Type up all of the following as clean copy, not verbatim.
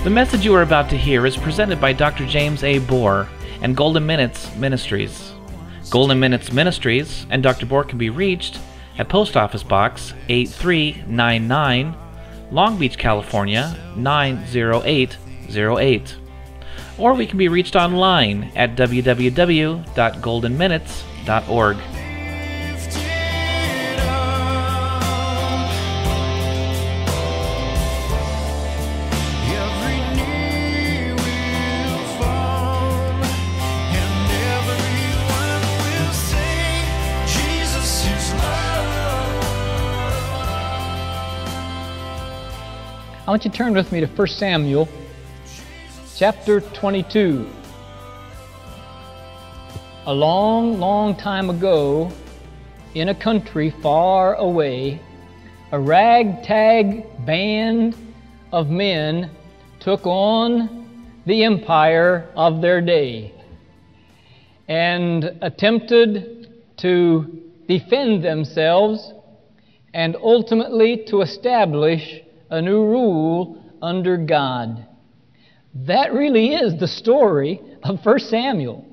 The message you are about to hear is presented by Dr. James A. Bohr and Golden Minutes Ministries. Golden Minutes Ministries and Dr. Bohr can be reached at Post Office Box 8399, Long Beach, California 90808. Or we can be reached online at www.goldenminutes.org. I want you to turn with me to 1 Samuel chapter 22. A long, long time ago, in a country far away, a ragtag band of men took on the empire of their day and attempted to defend themselves and ultimately to establish a new rule under God. That really is the story of 1 Samuel.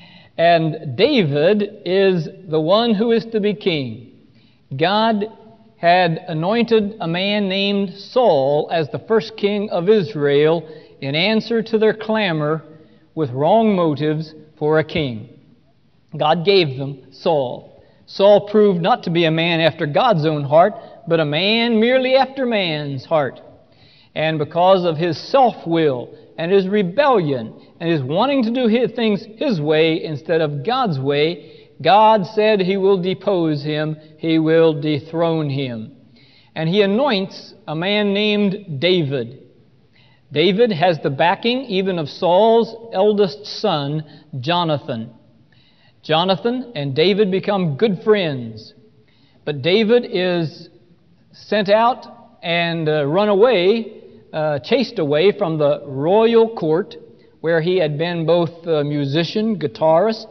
And David is the one who is to be king. God had anointed a man named Saul as the first king of Israel in answer to their clamor with wrong motives for a king. God gave them Saul. Saul proved not to be a man after God's own heart, but a man merely after man's heart. And because of his self-will and his rebellion and his wanting to do things his way instead of God's way, God said He will depose him, He will dethrone him. And He anoints a man named David. David has the backing even of Saul's eldest son, Jonathan. Jonathan and David become good friends. But David is sent out and run away, chased away from the royal court where he had been both a musician, guitarist,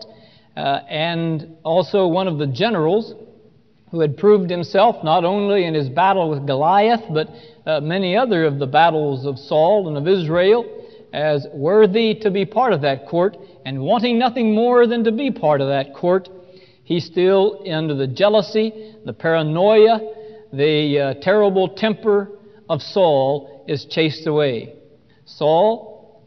and also one of the generals who had proved himself not only in his battle with Goliath, but many other of the battles of Saul and of Israel as worthy to be part of that court, and wanting nothing more than to be part of that court. He still, under the jealousy, the paranoia, the terrible temper of Saul, is chased away. Saul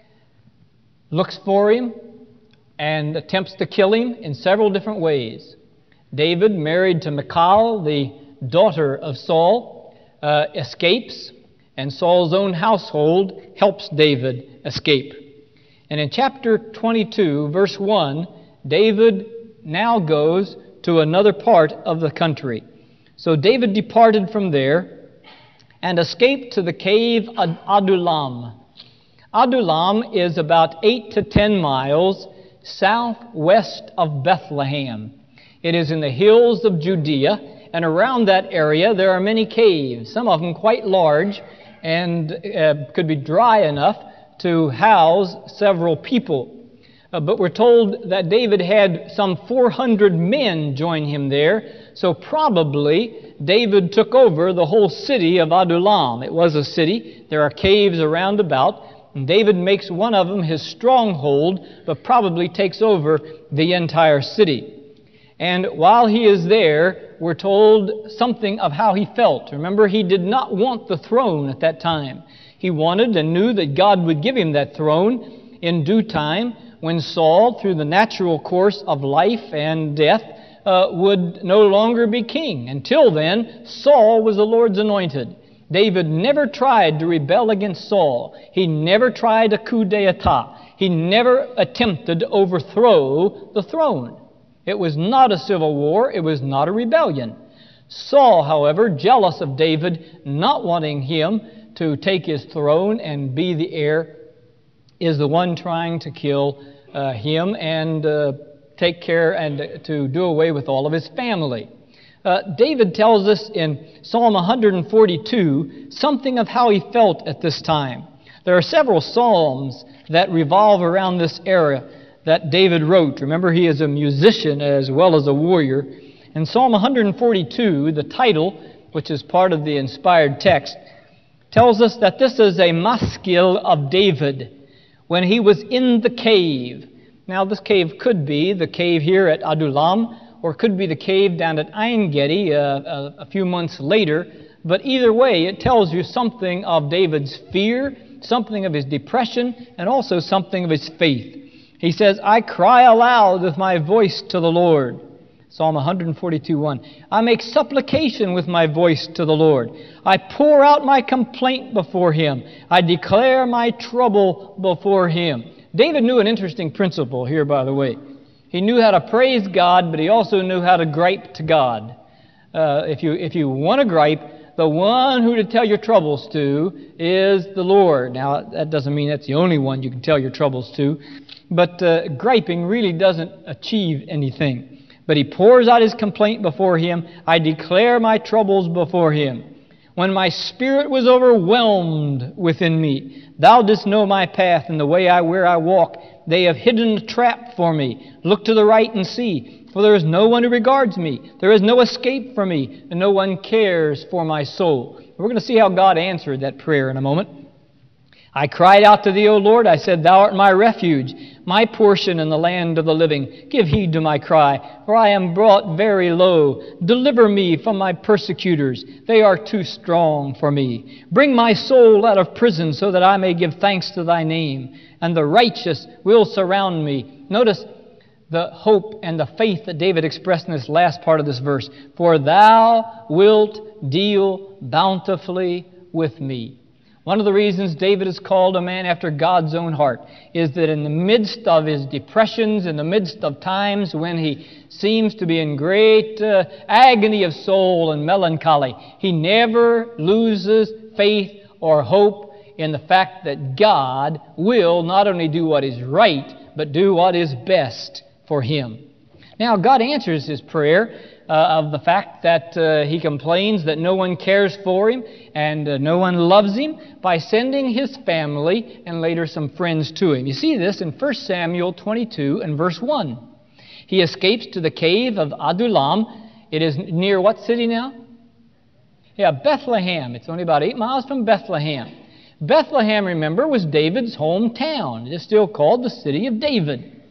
looks for him and attempts to kill him in several different ways. David, married to Michal, the daughter of Saul, escapes, and Saul's own household helps David escape. And in chapter 22, verse 1, David now goes to another part of the country. So David departed from there and escaped to the cave of Adullam. Adullam is about 8 to 10 miles southwest of Bethlehem. It is in the hills of Judea, and around that area there are many caves, some of them quite large, and could be dry enough to house several people. But we're told that David had some 400 men join him there, so probably David took over the whole city of Adullam. It was a city. There are caves around about, and David makes one of them his stronghold, but probably takes over the entire city. And while he is there, we're told something of how he felt. Remember, he did not want the throne at that time. He wanted and knew that God would give him that throne in due time, when Saul, through the natural course of life and death, would no longer be king. Until then, Saul was the Lord's anointed. David never tried to rebel against Saul. He never tried a coup d'etat. He never attempted to overthrow the throne. It was not a civil war. It was not a rebellion. Saul, however, jealous of David, not wanting him to take his throne and be the heir, is the one trying to kill him and take care and to do away with all of his family. David tells us in Psalm 142 something of how he felt at this time. There are several psalms that revolve around this era that David wrote. Remember, he is a musician as well as a warrior. In Psalm 142, the title, which is part of the inspired text, tells us that this is a maskil of David when he was in the cave. Now, this cave could be the cave here at Adullam, or could be the cave down at Ein Gedi a few months later. But either way, it tells you something of David's fear, something of his depression, and also something of his faith. He says, I cry aloud with my voice to the Lord. Psalm 142:1. I make supplication with my voice to the Lord. I pour out my complaint before Him. I declare my trouble before Him. David knew an interesting principle here, by the way. He knew how to praise God, but he also knew how to gripe to God. If you want to gripe, the one who to tell your troubles to is the Lord. Now, that doesn't mean that's the only one you can tell your troubles to, but griping really doesn't achieve anything. But he pours out his complaint before Him. I declare my troubles before Him. When my spirit was overwhelmed within me, Thou didst know my path and the way where I walk. They have hidden a trap for me. Look to the right and see, for there is no one who regards me. There is no escape for me, and no one cares for my soul. We're going to see how God answered that prayer in a moment. I cried out to Thee, O Lord. I said, Thou art my refuge, my portion in the land of the living. Give heed to my cry, for I am brought very low. Deliver me from my persecutors. They are too strong for me. Bring my soul out of prison, so that I may give thanks to Thy name, and the righteous will surround me. Notice the hope and the faith that David expressed in this last part of this verse. For Thou wilt deal bountifully with me. One of the reasons David is called a man after God's own heart is that in the midst of his depressions, in the midst of times when he seems to be in great agony of soul and melancholy, he never loses faith or hope in the fact that God will not only do what is right, but do what is best for him. Now, God answers his prayer of the fact that he complains that no one cares for him and no one loves him by sending his family and later some friends to him. You see this in 1 Samuel 22 and verse 1. He escapes to the cave of Adullam. It is near what city now? Yeah, Bethlehem. It's only about 8 miles from Bethlehem. Bethlehem, remember, was David's hometown. It is still called the city of David.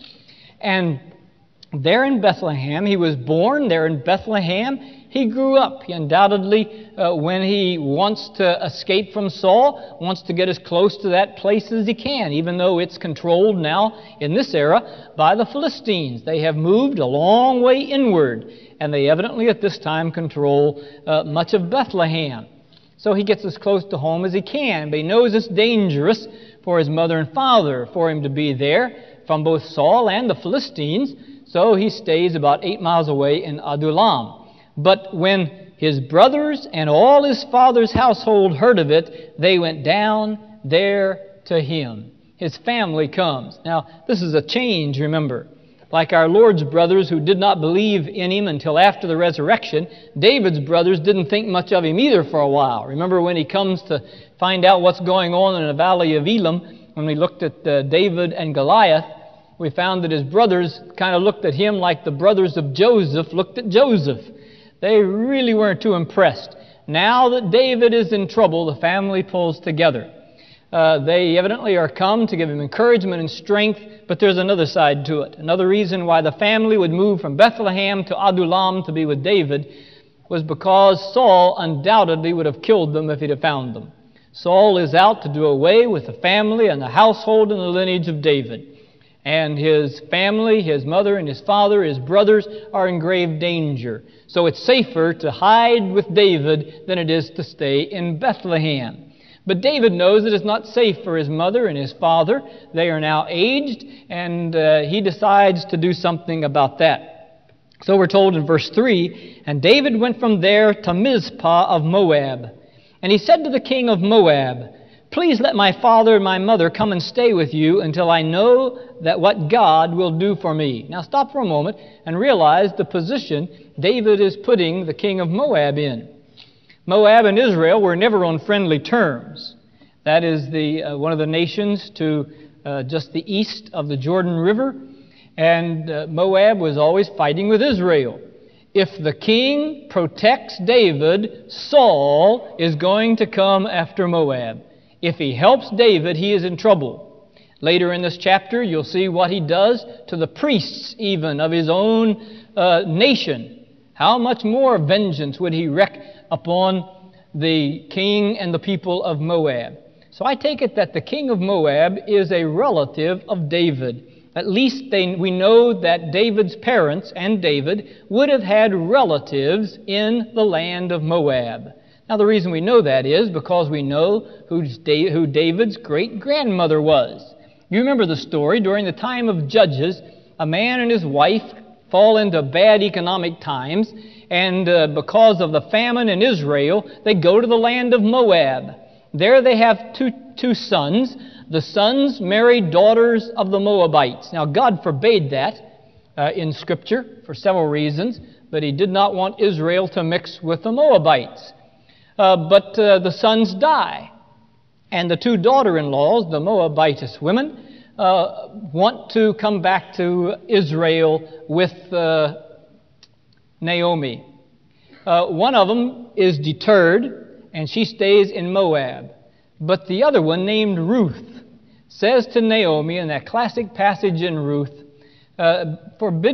And there in Bethlehem, he was born there in Bethlehem. He grew up. He undoubtedly, when he wants to escape from Saul, wants to get as close to that place as he can, even though it's controlled now in this era by the Philistines. They have moved a long way inward, and they evidently at this time control much of Bethlehem. So he gets as close to home as he can, but he knows it's dangerous for his mother and father for him to be there from both Saul and the Philistines. So he stays about 8 miles away in Adullam. But when his brothers and all his father's household heard of it, they went down there to him. His family comes. Now, this is a change, remember. Like our Lord's brothers who did not believe in him until after the resurrection, David's brothers didn't think much of him either for a while. Remember when he comes to find out what's going on in the valley of Elam, when we looked at David and Goliath, we found that his brothers kind of looked at him like the brothers of Joseph looked at Joseph. They really weren't too impressed. Now that David is in trouble, the family pulls together. They evidently are come to give him encouragement and strength, but there's another side to it. Another reason why the family would move from Bethlehem to Adullam to be with David was because Saul undoubtedly would have killed them if he'd have found them. Saul is out to do away with the family and the household and the lineage of David. And his family, his mother and his father, his brothers are in grave danger. So it's safer to hide with David than it is to stay in Bethlehem. But David knows that it's not safe for his mother and his father. They are now aged, and he decides to do something about that. So we're told in verse 3, And David went from there to Mizpah of Moab. And he said to the king of Moab, Please let my father and my mother come and stay with you until I know that what God will do for me. Now stop for a moment and realize the position David is putting the king of Moab in. Moab and Israel were never on friendly terms. That is one of the nations to just the east of the Jordan River. And Moab was always fighting with Israel. if the king protects David, Saul is going to come after Moab. If he helps David, he is in trouble. Later in this chapter, you'll see what he does to the priests even of his own nation. How much more vengeance would he wreak upon the king and the people of Moab? So I take it that the king of Moab is a relative of David. At least we know that David's parents and David would have had relatives in the land of Moab. Now the reason we know that is because we know who David's great-grandmother was. You remember the story. During the time of Judges, a man and his wife fall into bad economic times, and because of the famine in Israel, they go to the land of Moab. There they have two sons. The sons married daughters of the Moabites. Now God forbade that in Scripture for several reasons, but He did not want Israel to mix with the Moabites. But the sons die, and the two daughter-in-laws, the Moabitess women, want to come back to Israel with Naomi. One of them is deterred, and she stays in Moab. But the other one, named Ruth, says to Naomi in that classic passage in Ruth, entreat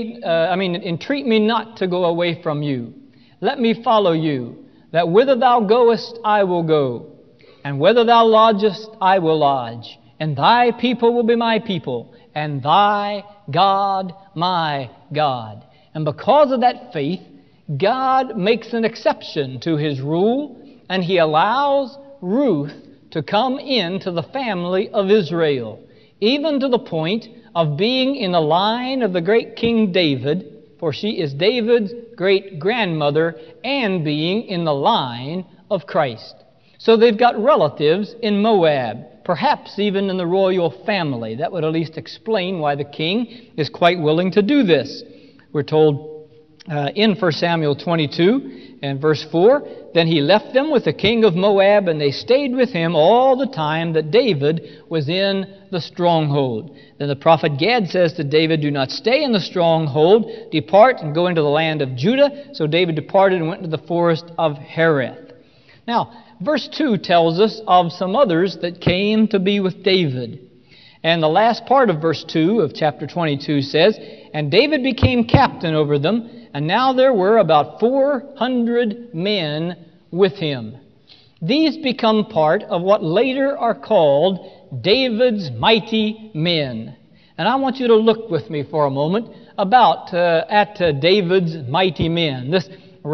me not to go away from you. Let me follow you, that whither thou goest I will go, and whither thou lodgest I will lodge, and thy people will be my people, and thy God my God. And because of that faith, God makes an exception to His rule, and He allows Ruth to come into the family of Israel, even to the point of being in the line of the great King David, for she is David's great-grandmother, and being in the line of Christ. So they've got relatives in Moab, perhaps even in the royal family. That would at least explain why the king is quite willing to do this. We're told in 1 Samuel 22 and verse 4, then he left them with the king of Moab, and they stayed with him all the time that David was in the stronghold. Then the prophet Gad says to David, do not stay in the stronghold, depart and go into the land of Judah. So David departed and went into the forest of Hereth. Now, verse 2 tells us of some others that came to be with David. And the last part of verse 2 of chapter 22 says, and David became captain over them, and now there were about 400 men with him. These become part of what later are called David's mighty men. And I want you to look with me for a moment at David's mighty men. This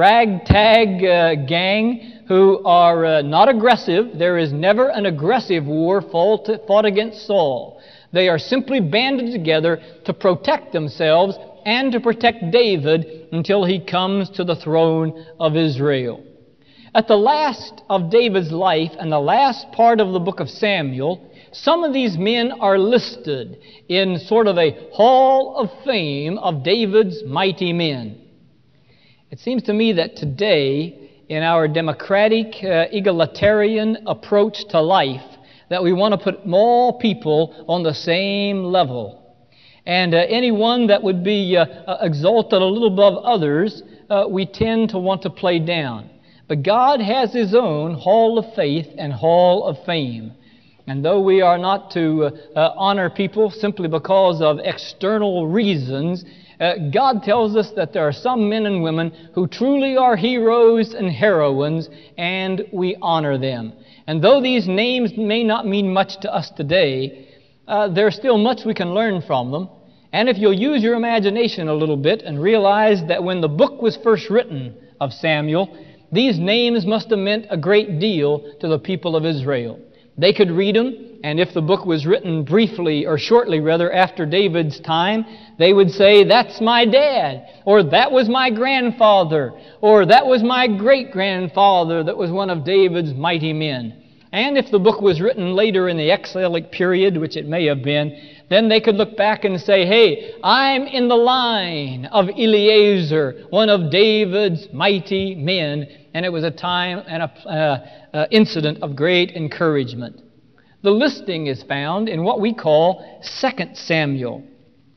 ragtag gang who are not aggressive. There is never an aggressive war fought against Saul. They are simply banded together to protect themselves and to protect David until he comes to the throne of Israel. At the last of David's life and the last part of the book of Samuel, some of these men are listed in sort of a hall of fame of David's mighty men. It seems to me that today, in our democratic, egalitarian approach to life, that we want to put all people on the same level. And anyone that would be exalted a little above others, we tend to want to play down. But God has His own hall of faith and hall of fame. And though we are not to honor people simply because of external reasons, God tells us that there are some men and women who truly are heroes and heroines, and we honor them. And though these names may not mean much to us today, there's still much we can learn from them. And if you'll use your imagination a little bit and realize that when the book was first written of Samuel, these names must have meant a great deal to the people of Israel. They could read them, and if the book was written briefly, or shortly rather, after David's time, they would say, that's my dad, or that was my grandfather, or that was my great-grandfather that was one of David's mighty men. And if the book was written later in the exilic period, which it may have been, then they could look back and say, hey, I'm in the line of Eliezer, one of David's mighty men. And it was a time and an incident of great encouragement. The listing is found in what we call 2 Samuel.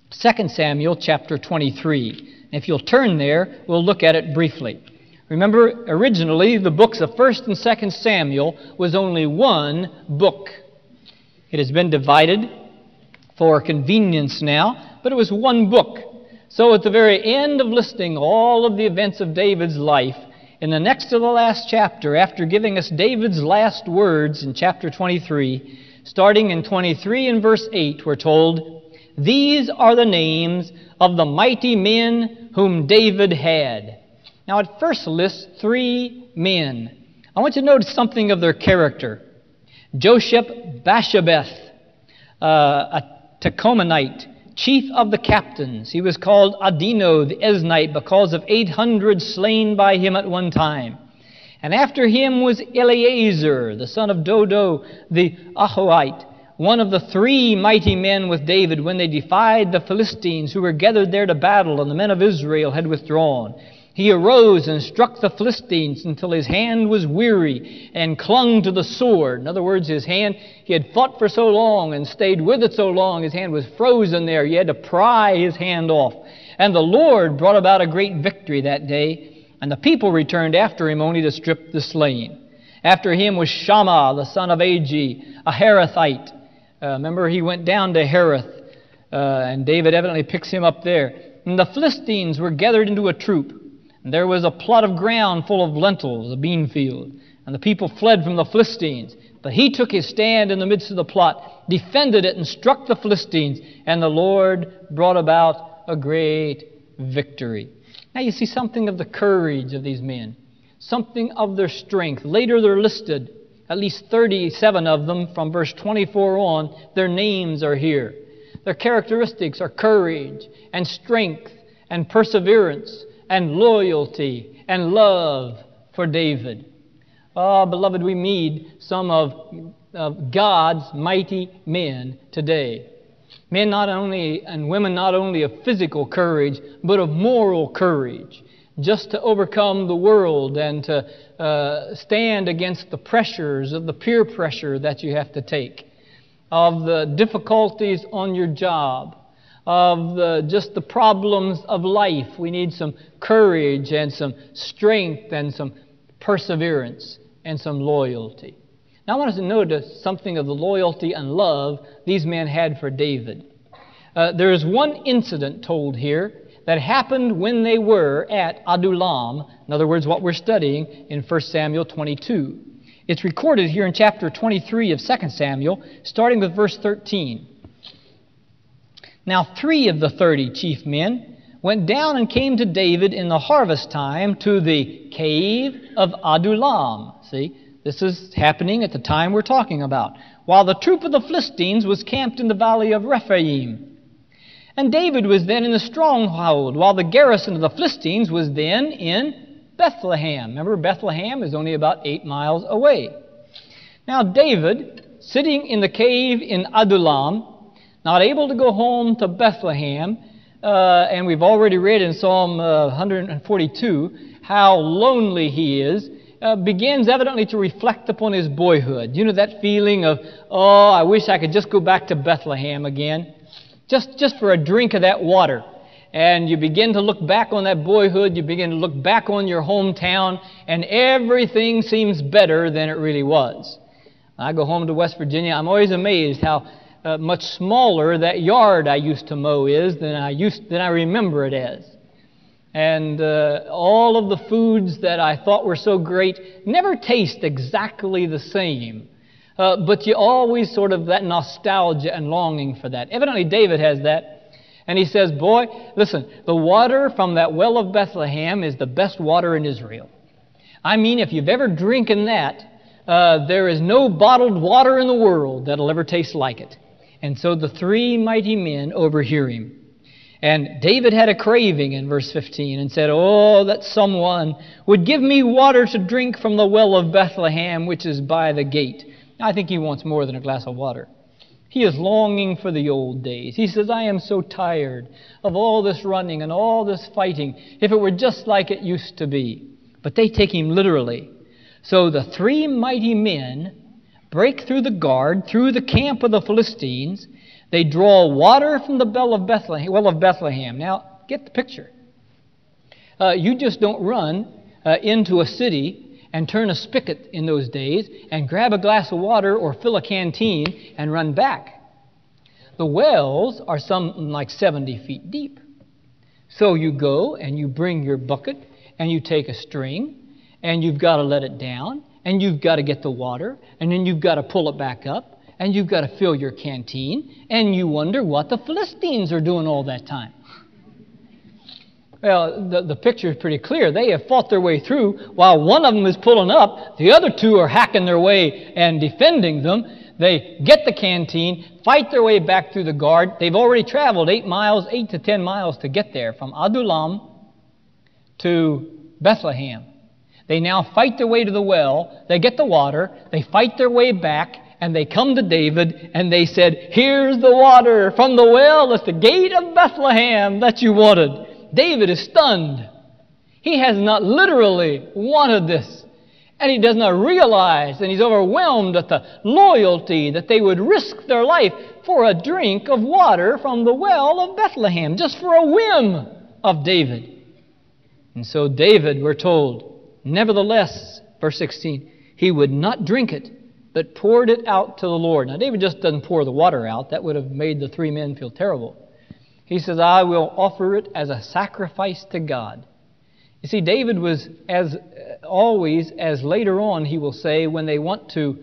2 Samuel chapter 23. If you'll turn there, we'll look at it briefly. Remember, originally, the books of 1 and 2 Samuel was only one book. It has been divided for convenience now, but it was one book. So at the very end of listing all of the events of David's life, in the next to the last chapter, after giving us David's last words in chapter 23, starting in 23 and verse 8, we're told, "These are the names of the mighty men whom David had." Now it first lists 3 men. I want you to notice something of their character. Josheb-Basshebeth, a Tekomanite, chief of the captains. He was called Adino the Eznite because of 800 slain by him at one time. And after him was Eleazar, the son of Dodo the Ahohite, one of the 3 mighty men with David when they defied the Philistines who were gathered there to battle and the men of Israel had withdrawn. He arose and struck the Philistines until his hand was weary and clung to the sword. In other words, his hand, he had fought for so long and stayed with it so long, his hand was frozen there. He had to pry his hand off. And the Lord brought about a great victory that day, and the people returned after him only to strip the slain. After him was Shammah, the son of Agi, a Herathite. Remember, he went down to Hereth, and David evidently picks him up there. And the Philistines were gathered into a troop. And there was a plot of ground full of lentils, a bean field. And the people fled from the Philistines. But he took his stand in the midst of the plot, defended it, and struck the Philistines. And the Lord brought about a great victory. Now you see something of the courage of these men, something of their strength. Later they're listed, at least 37 of them from verse 24 on. Their names are here. Their characteristics are courage and strength and perseverance and loyalty and love for David. Oh, beloved, we need some of God's mighty men today. Men not only, and women not only of physical courage, but of moral courage, just to overcome the world and to stand against the pressures of the peer pressure that you have to take, of the difficulties on your job, of just the problems of life. We need some courage and some strength and some perseverance and some loyalty. Now I want us to notice something of the loyalty and love these men had for David. There is one incident told here that happened when they were at Adullam. In other words, what we're studying in 1 Samuel 22. It's recorded here in chapter 23 of 2 Samuel, starting with verse 13. Now 3 of the 30 chief men went down and came to David in the harvest time to the cave of Adullam. See, this is happening at the time we're talking about, while the troop of the Philistines was camped in the valley of Rephaim. And David was then in the stronghold, while the garrison of the Philistines was then in Bethlehem. Remember, Bethlehem is only about 8 miles away. Now David, sitting in the cave in Adullam, not able to go home to Bethlehem, and we've already read in Psalm 142 how lonely he is, begins evidently to reflect upon his boyhood. You know that feeling of, oh, I wish I could just go back to Bethlehem again, just for a drink of that water. And you begin to look back on that boyhood, you begin to look back on your hometown, and everything seems better than it really was. I go home to West Virginia, I'm always amazed how much smaller that yard I used to mow is than I remember it as. And all of the foods that I thought were so great never taste exactly the same. But you always sort of that nostalgia and longing for that. Evidently David has that. And he says, boy, listen, the water from that well of Bethlehem is the best water in Israel. I mean, if you've ever drinking that, there is no bottled water in the world that'll ever taste like it. And so the 3 mighty men overhear him. And David had a craving in verse 15 and said, oh, that someone would give me water to drink from the well of Bethlehem, which is by the gate. I think he wants more than a glass of water. He is longing for the old days. He says, I am so tired of all this running and all this fighting. If it were just like it used to be. But they take him literally. So the 3 mighty men break through the guard, through the camp of the Philistines. They draw water from the well of Bethlehem. Now, get the picture. You just don't run into a city and turn a spigot in those days and grab a glass of water or fill a canteen and run back. The wells are something like 70 feet deep. So you go and you bring your bucket and you take a string and you've got to let it down and you've got to get the water and then you've got to pull it back up and you've got to fill your canteen and you wonder what the Philistines are doing all that time. Well, the picture is pretty clear. They have fought their way through. While one of them is pulling up, the other two are hacking their way and defending them. They get the canteen, fight their way back through the guard. They've already traveled 8 to 10 miles to get there, from Adullam to Bethlehem. They now fight their way to the well. They get the water. They fight their way back, and they come to David, and they said, "Here's the water from the well at the gate of Bethlehem that you wanted." David is stunned. He has not literally wanted this. And he does not realize, and he's overwhelmed at the loyalty that they would risk their life for a drink of water from the well of Bethlehem, just for a whim of David. And so David, we're told, nevertheless, verse 16, he would not drink it, but poured it out to the Lord. Now, David just doesn't pour the water out. That would have made the 3 men feel terrible. He says, "I will offer it as a sacrifice to God." You see, David was, as always, as later on he will say, when they want to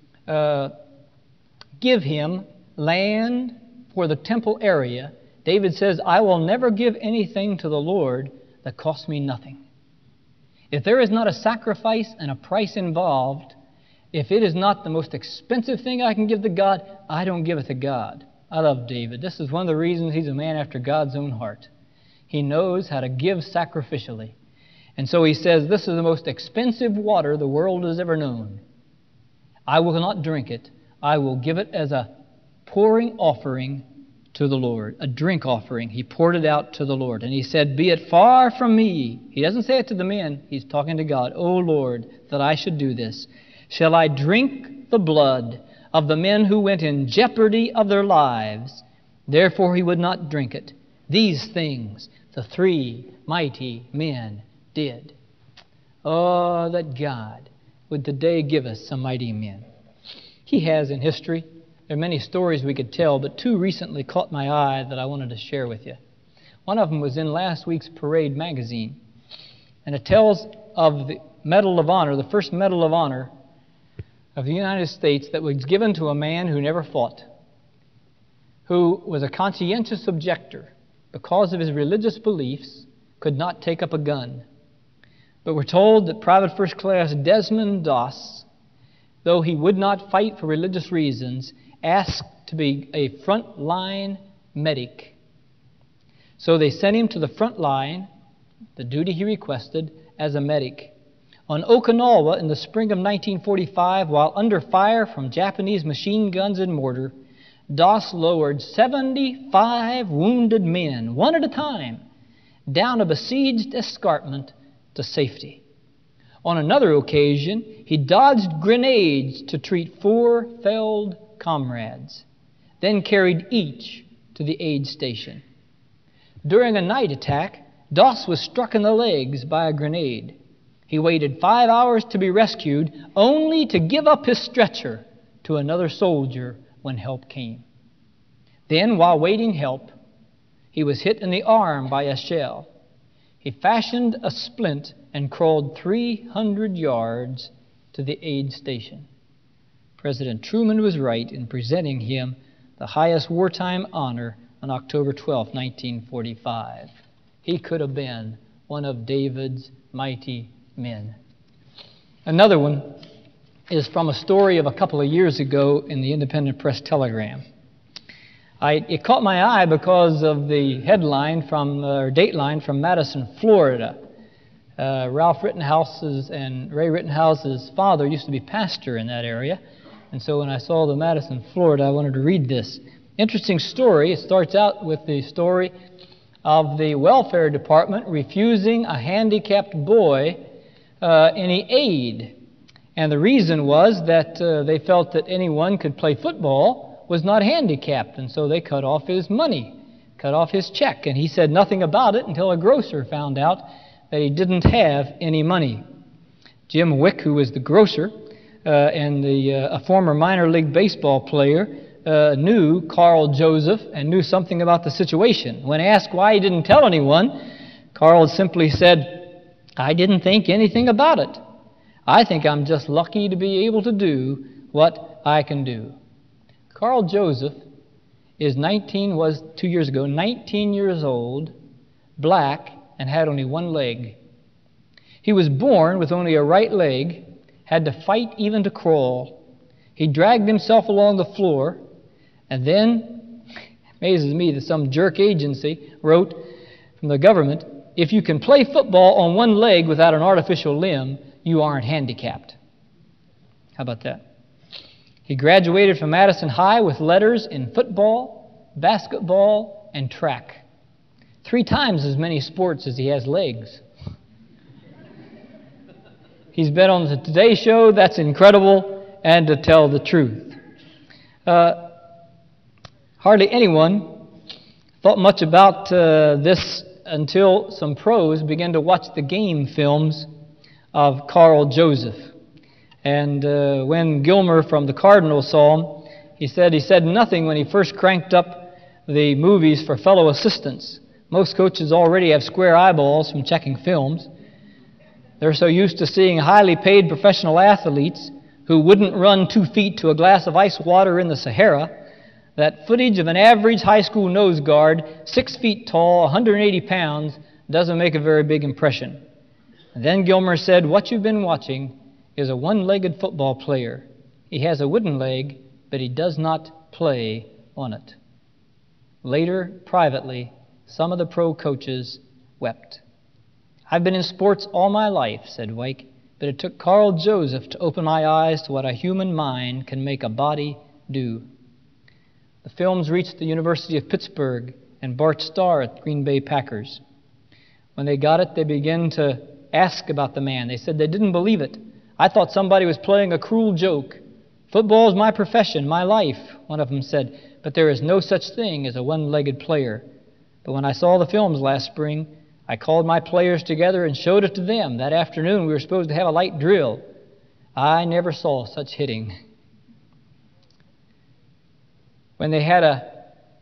give him land for the temple area, David says, "I will never give anything to the Lord that costs me nothing." If there is not a sacrifice and a price involved, if it is not the most expensive thing I can give to God, I don't give it to God. I love David. This is one of the reasons he's a man after God's own heart. He knows how to give sacrificially. And so he says, this is the most expensive water the world has ever known. I will not drink it. I will give it as a pouring offering to the Lord, a drink offering. He poured it out to the Lord. And he said, "Be it far from me." He doesn't say it to the men. He's talking to God. "O Lord, that I should do this. Shall I drink the blood of the men who went in jeopardy of their lives?" Therefore he would not drink it. These things the 3 mighty men did. Oh, that God would today give us some mighty men. He has in history. There are many stories we could tell, but 2 recently caught my eye that I wanted to share with you. One of them was in last week's Parade magazine, and it tells of the Medal of Honor, the first Medal of Honor of the United States that was given to a man who never fought, who was a conscientious objector because of his religious beliefs, could not take up a gun. But we're told that Private First Class Desmond Doss, though he would not fight for religious reasons, asked to be a front-line medic. So they sent him to the front line, the duty he requested, as a medic. On Okinawa in the spring of 1945, while under fire from Japanese machine guns and mortar, Doss lowered 75 wounded men, one at a time, down a besieged escarpment to safety. On another occasion, he dodged grenades to treat 4 felled comrades, then carried each to the aid station. During a night attack, Doss was struck in the legs by a grenade. He waited 5 hours to be rescued, only to give up his stretcher to another soldier when help came. Then, while waiting help, he was hit in the arm by a shell. He fashioned a splint and crawled 300 yards to the aid station. President Truman was right in presenting him the highest wartime honor on October 12, 1945. He could have been one of David's mighty men. Another one is from a story of a couple of years ago in the Independent Press Telegram. It caught my eye because of the headline or dateline from Madison, Florida. Ralph Rittenhouse's and Ray Rittenhouse's father used to be pastor in that area. And so when I saw the Madison, Florida, I wanted to read this. Interesting story. It starts out with the story of the welfare department refusing a handicapped boy any aid. And the reason was that they felt that anyone could play football was not handicapped, and so they cut off his money, cut off his check, and he said nothing about it until a grocer found out that he didn't have any money. Jim Wick, who was the grocer and a former minor league baseball player, knew Carl Joseph and knew something about the situation. When asked why he didn't tell anyone, Carl simply said, "I didn't think anything about it. I think I'm just lucky to be able to do what I can do." Carl Joseph was 2 years ago, 19 years old, black, and had only one leg. He was born with only a right leg, had to fight even to crawl. He dragged himself along the floor, and then, amazes me that some jerk agency wrote from the government, "If you can play football on one leg without an artificial limb, you aren't handicapped." How about that? He graduated from Madison High with letters in football, basketball, and track. 3 times as many sports as he has legs. He's been on the Today Show. That's incredible, and to tell the truth. Hardly anyone thought much about this until some pros began to watch the game films of Carl Joseph. And when Gilmer from the Cardinals saw him, he said nothing when he first cranked up the movies for fellow assistants. Most coaches already have square eyeballs from checking films. They're so used to seeing highly paid professional athletes who wouldn't run 2 feet to a glass of ice water in the Sahara that footage of an average high school nose guard, 6 feet tall, 180 pounds, doesn't make a very big impression. And then Gilmer said, "What you've been watching is a one-legged football player. He has a wooden leg, but he does not play on it." Later, privately, some of the pro coaches wept. "I've been in sports all my life," said Wake, "but it took Carl Joseph to open my eyes to what a human mind can make a body do." The films reached the University of Pittsburgh and Bart Starr at Green Bay Packers. When they got it, they began to ask about the man. They said they didn't believe it. "I thought somebody was playing a cruel joke. Football is my profession, my life," one of them said, "but there is no such thing as a one-legged player. But when I saw the films last spring, I called my players together and showed it to them. That afternoon we were supposed to have a light drill. I never saw such hitting." When they had a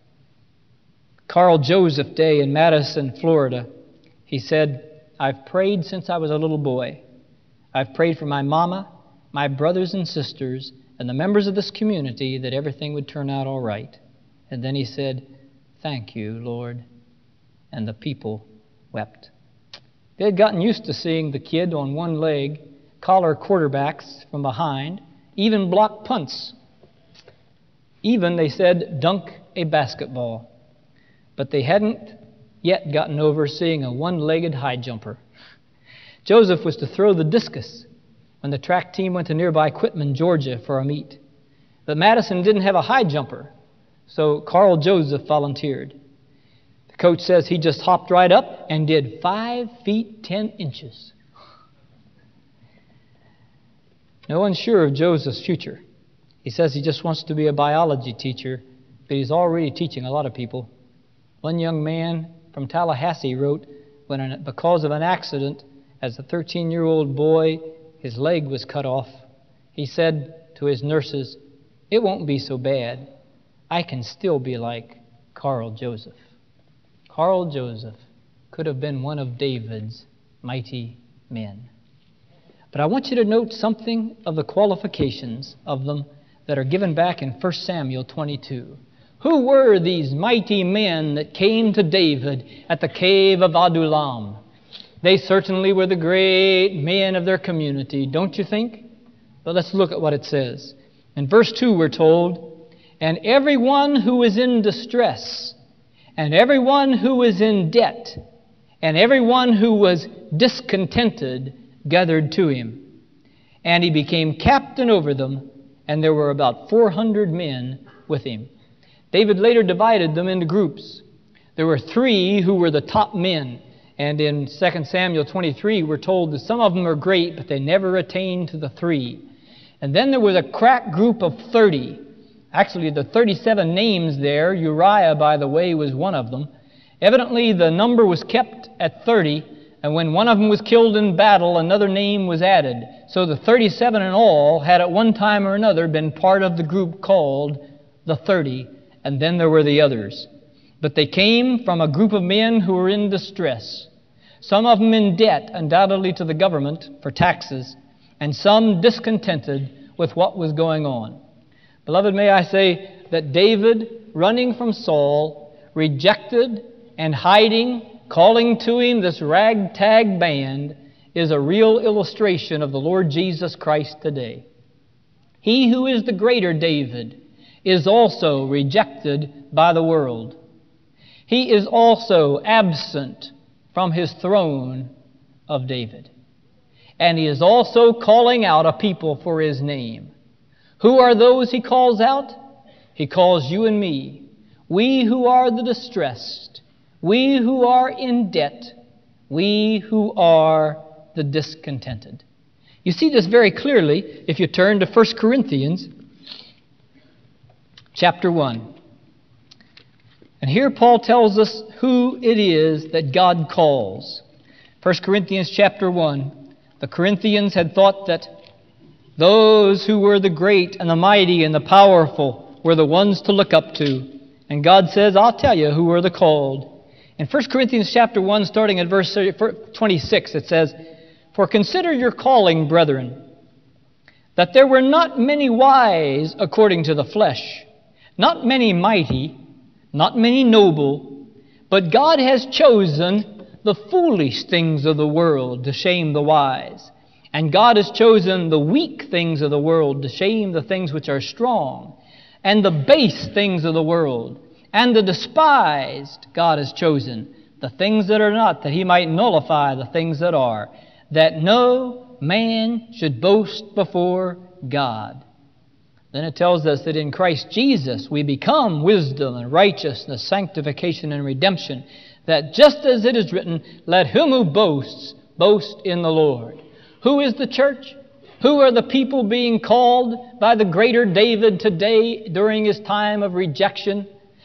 Carl Joseph Day in Madison, Florida, he said, "I've prayed since I was a little boy. I've prayed for my mama, my brothers and sisters, and the members of this community that everything would turn out all right." And then he said, "Thank you, Lord." And the people wept. They had gotten used to seeing the kid on one leg, collar quarterbacks from behind, even block punts. Even, they said, dunk a basketball. But they hadn't yet gotten over seeing a one-legged high jumper. Joseph was to throw the discus when the track team went to nearby Quitman, Georgia for a meet. But Madison didn't have a high jumper, so Carl Joseph volunteered. The coach says he just hopped right up and did 5 feet 10 inches. No one's sure of Joseph's future. He says he just wants to be a biology teacher, but he's already teaching a lot of people. One young man from Tallahassee wrote, because of an accident, as a 13-year-old boy, his leg was cut off. He said to his nurses, "It won't be so bad. I can still be like Carl Joseph." Carl Joseph could have been one of David's mighty men. But I want you to note something of the qualifications of them that are given back in 1 Samuel 22. Who were these mighty men that came to David at the cave of Adullam? They certainly were the great men of their community, don't you think? But let's look at what it says. In verse 2 we're told, "And everyone who was in distress, and everyone who was in debt, and everyone who was discontented gathered to him. And he became captain over them, and there were about 400 men with him." David later divided them into groups. There were 3 who were the top men. And in 2 Samuel 23, we're told that some of them are great, but they never attained to the 3. And then there was a crack group of 30. Actually, the 37 names there, Uriah, by the way, was one of them. Evidently, the number was kept at 30, and when one of them was killed in battle, another name was added. So the 37 in all had at one time or another been part of the group called the 30, and then there were the others. But they came from a group of men who were in distress. Some of them in debt, undoubtedly to the government for taxes, and some discontented with what was going on. Beloved, may I say that David, running from Saul, rejected and hiding, calling to him this ragtag band, is a real illustration of the Lord Jesus Christ today. He who is the greater David is also rejected by the world. He is also absent from his throne of David. And he is also calling out a people for his name. Who are those he calls out? He calls you and me. We who are the distressed. We who are in debt. We who are the discontented. You see this very clearly if you turn to 1 Corinthians chapter 1. And here Paul tells us who it is that God calls. 1 Corinthians chapter 1. The Corinthians had thought that those who were the great and the mighty and the powerful were the ones to look up to. And God says, I'll tell you who are the called. In 1 Corinthians chapter 1, starting at verse 26, it says, For consider your calling, brethren, that there were not many wise according to the flesh, not many mighty, not many noble, but God has chosen the foolish things of the world to shame the wise. And God has chosen the weak things of the world to shame the things which are strong. And the base things of the world and the despised God has chosen, the things that are not, that He might nullify the things that are, that no man should boast before God. Then it tells us that in Christ Jesus we become wisdom and righteousness, sanctification and redemption, that just as it is written, let him who boasts, boast in the Lord. Who is the church? Who are the people being called by the greater David today during his time of rejection?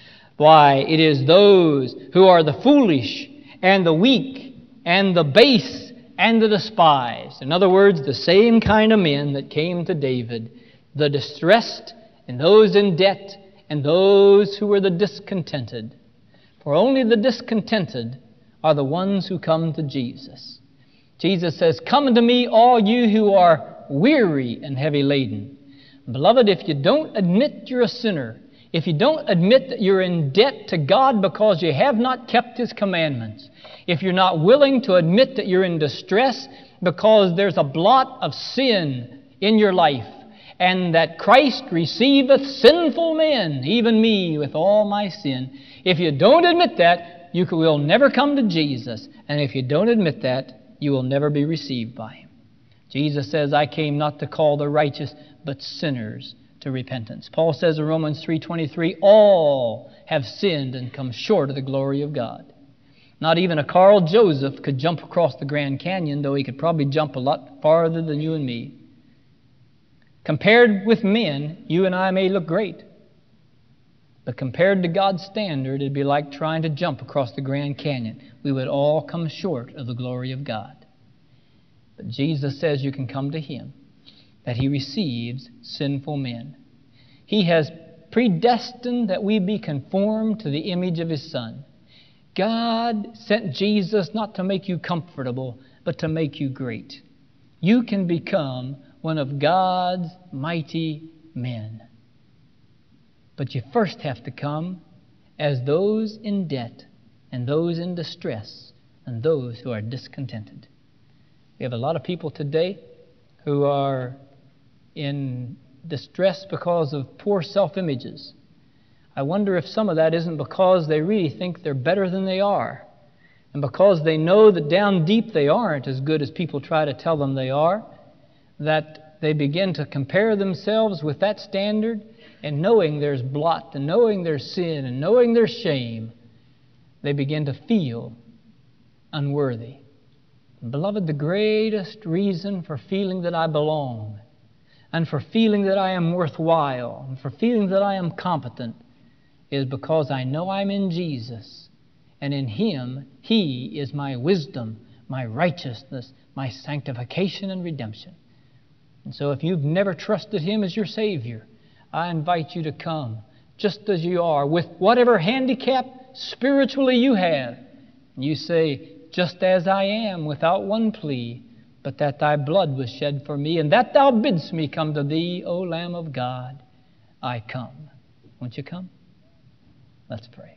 Why, it is those who are the foolish and the weak and the base and the despised. In other words, the same kind of men that came to David, the distressed and those in debt and those who were the discontented. For only the discontented are the ones who come to Jesus. Jesus says, Come unto me, all you who are weary and heavy laden. Beloved, if you don't admit you're a sinner, if you don't admit that you're in debt to God because you have not kept His commandments, if you're not willing to admit that you're in distress because there's a blot of sin in your life, and that Christ receiveth sinful men, even me, with all my sin, if you don't admit that, you will never come to Jesus. And if you don't admit that, you will never be received by Him. Jesus says, I came not to call the righteous, but sinners to repentance. Paul says in Romans 3:23, all have sinned and come short of the glory of God. Not even a Carl Joseph could jump across the Grand Canyon, though he could probably jump a lot farther than you and me. Compared with men, you and I may look great. But compared to God's standard, it'd be like trying to jump across the Grand Canyon. We would all come short of the glory of God. But Jesus says you can come to Him, that He receives sinful men. He has predestined that we be conformed to the image of His Son. God sent Jesus not to make you comfortable, but to make you great. You can become one of God's mighty men. But you first have to come as those in debt and those in distress and those who are discontented. We have a lot of people today who are in distress because of poor self-images. I wonder if some of that isn't because they really think they're better than they are, and because they know that down deep they aren't as good as people try to tell them they are, that they begin to compare themselves with that standard, and knowing there's blot, and knowing there's sin, and knowing there's shame, they begin to feel unworthy. Beloved, the greatest reason for feeling that I belong, and for feeling that I am worthwhile, and for feeling that I am competent, is because I know I'm in Jesus, and in Him, He is my wisdom, my righteousness, my sanctification and redemption. And so if you've never trusted Him as your Savior, I invite you to come just as you are, with whatever handicap spiritually you have. And you say, just as I am, without one plea, but that Thy blood was shed for me, and that Thou bidst me come to Thee, O Lamb of God, I come. Won't you come? Let's pray.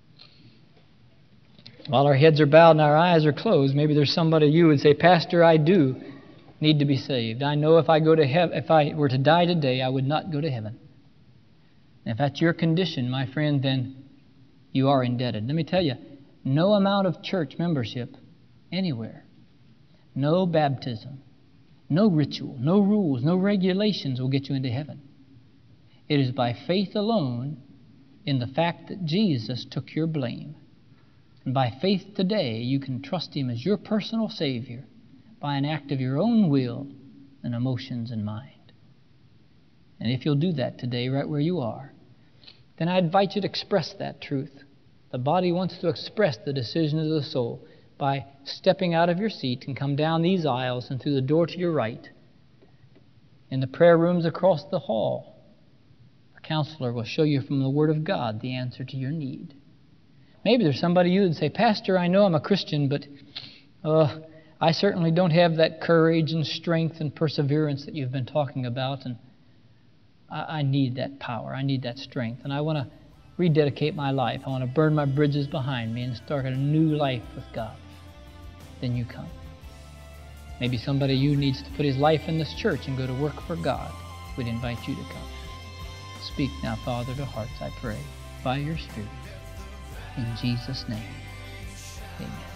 While our heads are bowed and our eyes are closed, maybe there's somebody you would say, Pastor, I do need to be saved. I know if I were to die today, I would not go to heaven. And if that's your condition, my friend, then you are indebted. Let me tell you, no amount of church membership anywhere, no baptism, no ritual, no rules, no regulations will get you into heaven. It is by faith alone in the fact that Jesus took your blame. And by faith today, you can trust Him as your personal Savior by an act of your own will and emotions and mind. And if you'll do that today, right where you are, then I invite you to express that truth. The body wants to express the decision of the soul by stepping out of your seat and come down these aisles and through the door to your right. In the prayer rooms across the hall, a counselor will show you from the Word of God the answer to your need. Maybe there's somebody you would say, Pastor, I know I'm a Christian, but I certainly don't have that courage and strength and perseverance that you've been talking about, and I need that power. I need that strength. And I want to rededicate my life. I want to burn my bridges behind me and start a new life with God. Then you come. Maybe somebody you needs to put his life in this church and go to work for God. We'd invite you to come. Speak now, Father, to hearts, I pray, by your Spirit. In Jesus' name, amen.